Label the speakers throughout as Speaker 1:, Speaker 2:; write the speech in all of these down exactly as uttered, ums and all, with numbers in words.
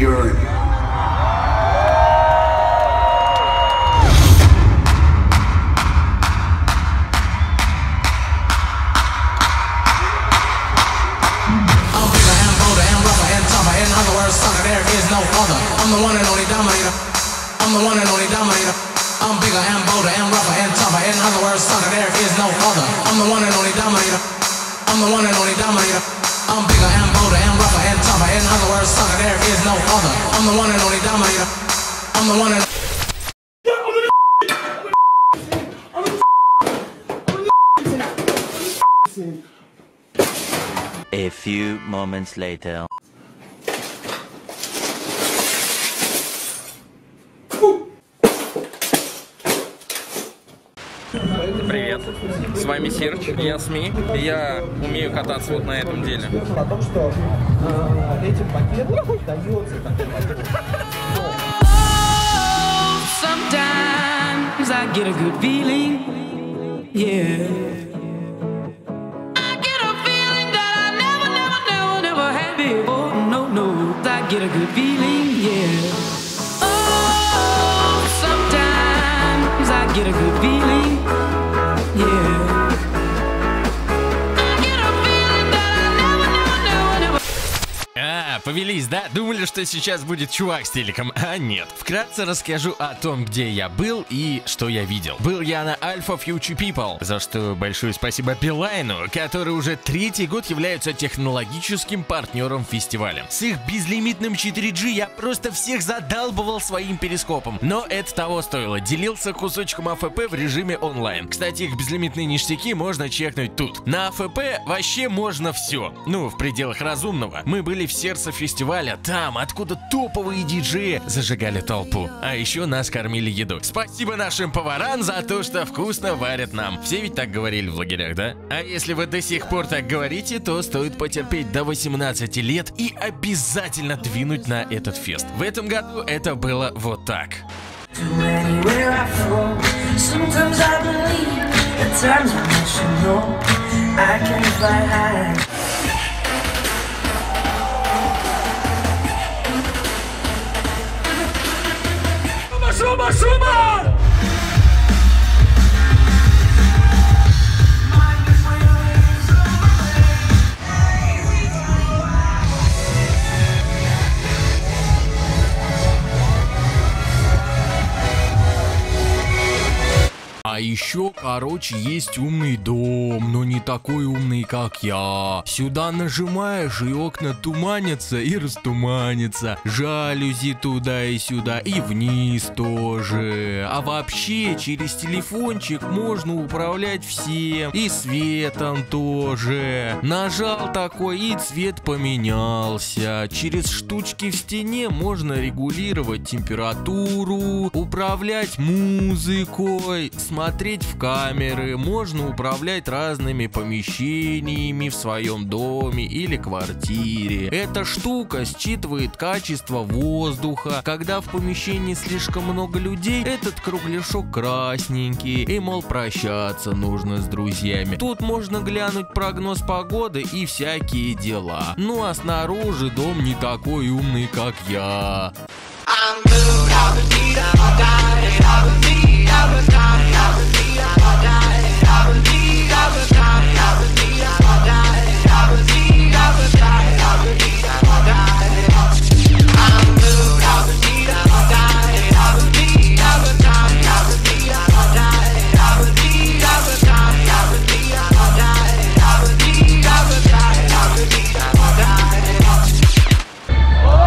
Speaker 1: urine.
Speaker 2: There is no other. I'm the one and only dominator. I'm the one and only dominator. I'm bigger and bolder and rougher and tougher. In other words, sucker, there is no other. I'm the one and only dominator. I'm the one and only dominator. I'm bigger and bolder and rougher and tougher. In other words, sucker, there is no other. I'm the one and only dominator. I'm the one and
Speaker 3: A few moments later.
Speaker 4: Привет, с вами Серж, я СМИ, и я умею кататься вот на этом деле.
Speaker 5: О том, что э, этим пакетом дается
Speaker 6: Sometimes I get a good feeling, yeah. I get a feeling that I never, never, never, never had before. No, no, I get a good feeling, yeah. Oh, sometimes I get a good feeling, yeah.
Speaker 7: А, повелись, да? Думали, что сейчас будет чувак с телеком, а нет. Вкратце расскажу о том, где я был и что я видел. Был я на Alpha Future People, за что большое спасибо Билайну, который уже третий год является технологическим партнером фестиваля. С их безлимитным четыре джи я просто всех задалбывал своим перископом, но это того стоило. Делился кусочком эй эф пи в режиме онлайн. Кстати, их безлимитные ништяки можно чекнуть тут. На эй эф пи вообще можно все, ну, в пределах разумного. Мы были в сердце фестиваля, там, откуда топовые диджеи зажигали толпу. А еще нас кормили едой. Спасибо нашим поварам за то, что вкусно варят нам. Все ведь так говорили в лагерях, да? А если вы до сих пор так говорите, то стоит потерпеть до восемнадцати лет и обязательно двинуть на этот фест. В этом году это было вот так.
Speaker 2: Шума, шума!
Speaker 7: А еще, короче, есть умный дом, но не такой умный, как я. Сюда нажимаешь, и окна туманятся и растуманятся. Жалюзи туда и сюда, и вниз тоже. А вообще, через телефончик можно управлять всем. И светом тоже. Нажал такой, и цвет поменялся. Через штучки в стене можно регулировать температуру, управлять музыкой, смотреть в камеры, можно управлять разными помещениями в своем доме или квартире. Эта штука считывает качество воздуха. Когда в помещении слишком много людей, этот кругляшок красненький, и мол прощаться нужно с друзьями. Тут можно глянуть прогноз погоды и всякие дела. Ну а снаружи дом не такой умный, как я.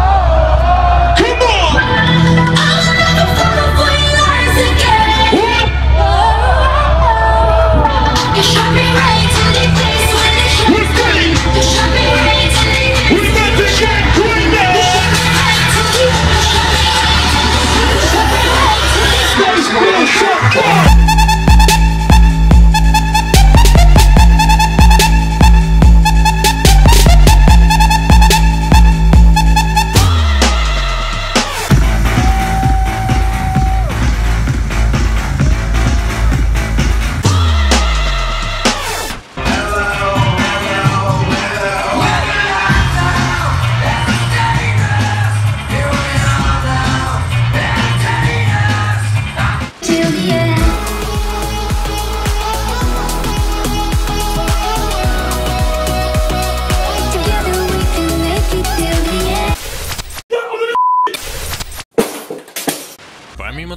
Speaker 2: Come on!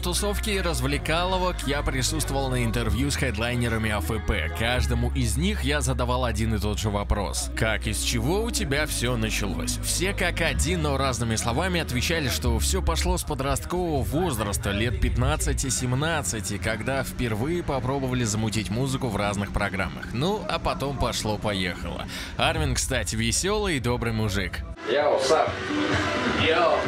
Speaker 7: тусовки и развлекаловок я присутствовал на интервью с хедлайнерами АФП. Каждому из них я задавал один и тот же вопрос. Как, из чего у тебя все началось? Все как один, но разными словами отвечали, что все пошло с подросткового возраста, лет пятнадцати-семнадцати, когда впервые попробовали замутить музыку в разных программах. Ну, а потом пошло-поехало. Армин, кстати, веселый и добрый мужик.
Speaker 4: Йоу, сап. Йоу.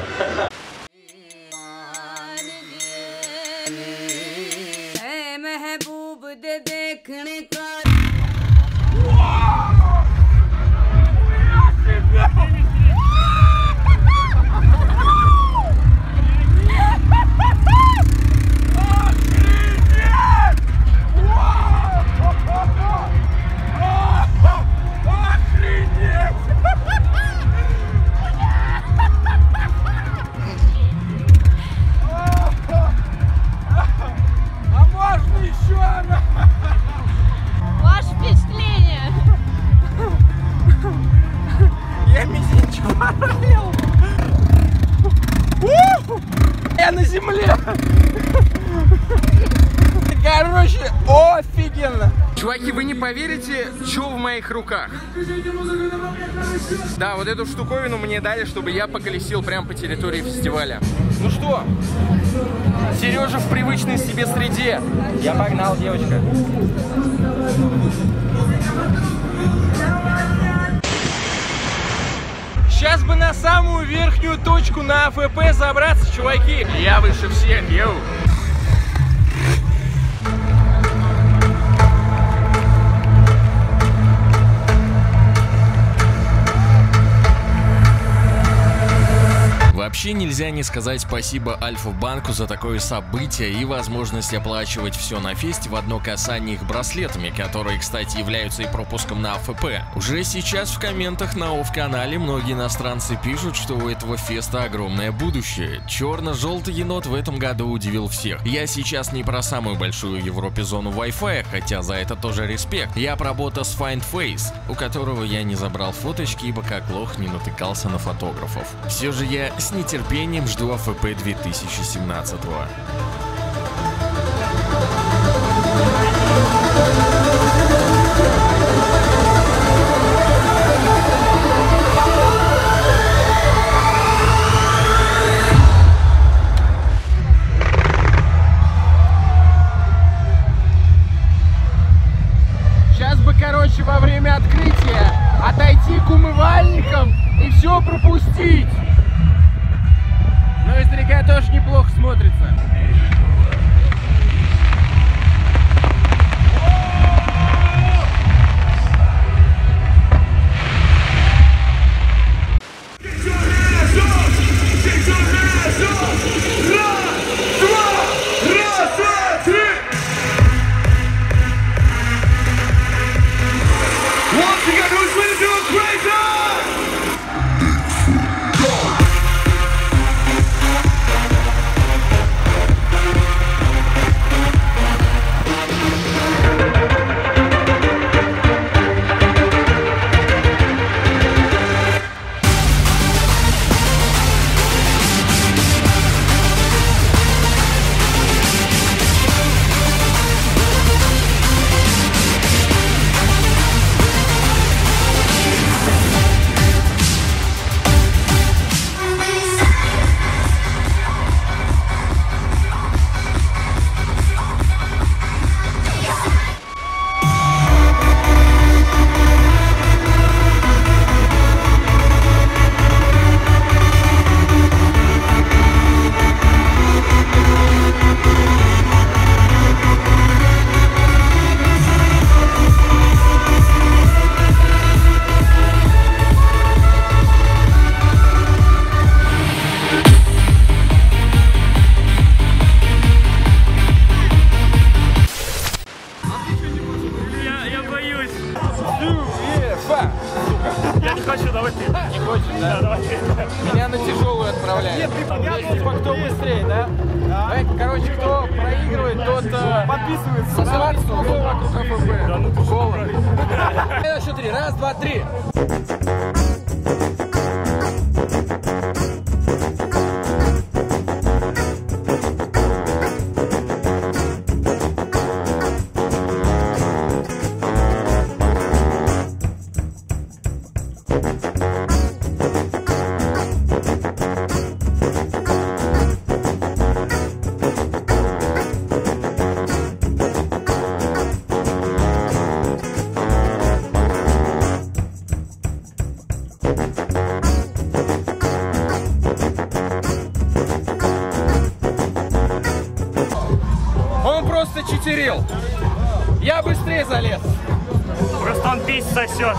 Speaker 5: Я на земле. Короче, офигенно.
Speaker 4: Чуваки, вы не поверите, что в моих руках. Да, вот эту штуковину мне дали, чтобы я поколесил прямо по территории фестиваля. Ну что, Сережа в привычной себе среде.
Speaker 5: Я погнал, девочка. Сейчас бы на самую верхнюю точку на АФП забраться, чуваки.
Speaker 4: Я выше всех, йоу.
Speaker 7: Вообще нельзя не сказать спасибо Альфа-банку за такое событие и возможность оплачивать все на фесте в одно касание их браслетами, которые, кстати, являются и пропуском на АФП. Уже сейчас в комментах на ОФФ-канале многие иностранцы пишут, что у этого феста огромное будущее. Черно-желтый енот в этом году удивил всех. Я сейчас не про самую большую в Европе зону Wi-Fi, хотя за это тоже респект. Я про бота с Find Face, у которого я не забрал фоточки, ибо как лох не натыкался на фотографов. Все же я с нетерпением жду АФП две тысячи семнадцатого.
Speaker 5: Сейчас бы, короче, во время открытия отойти к умывальникам и все пропустить. Но издалека тоже неплохо смотрится. Меня на тяжелую отправляют. Нет, ты понятно, типа, кто быстрее, да? Да. Короче, кто проигрывает, тот подписывается. Сосываться кругом вокруг АФП. Да, ну ты холодно. На счет три. Раз, два, три.
Speaker 4: Он просто читерил. Я быстрее залез.
Speaker 1: Просто он пись сосет.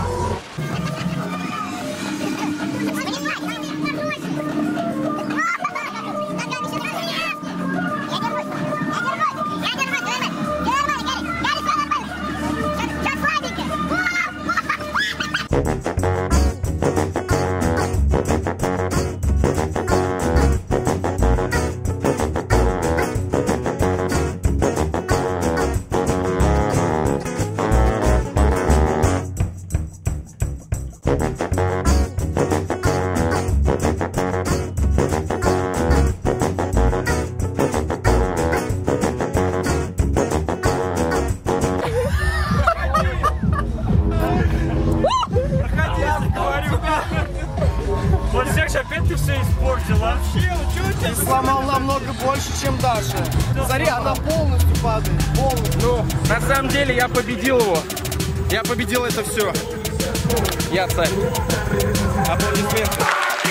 Speaker 1: Вот Серж, опять ты все испортила.
Speaker 5: Ты сломал намного больше, чем Даша. Смотри, она полностью падает. Полностью.
Speaker 4: Ну, на самом деле я победил его. Я победил это все. Я царь. Аплодисменты.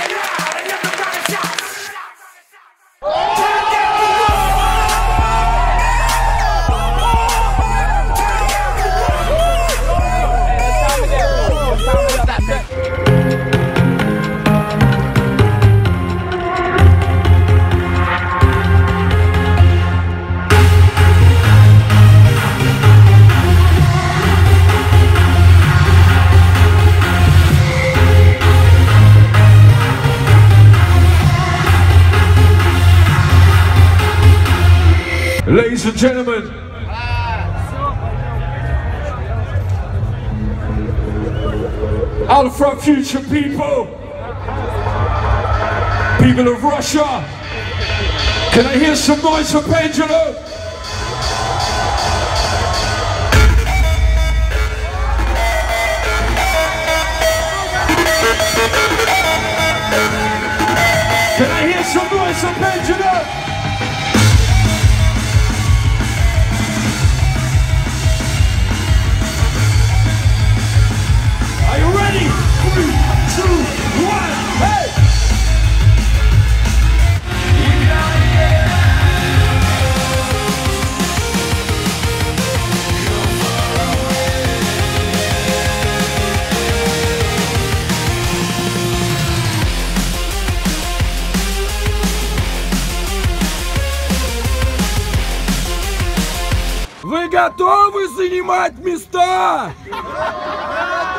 Speaker 8: Ladies and gentlemen, Alpha Future people, people of Russia, can I hear some noise for Pendulum? Can I hear some noise for Pendulum? Вы готовы занимать места?